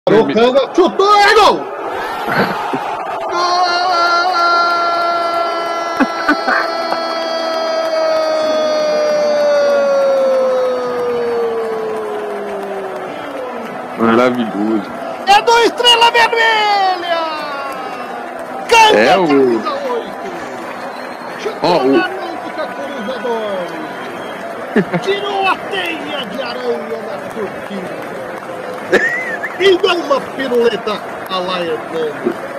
Guelor Kanga chutou, é gol! Maravilhoso. É do Estrela Vermelha! Kanga, É o... camisa 8! Chutou na música cruzador! Tirou a teia de aranha da cortina! E deu uma piruleta a lá Hernando!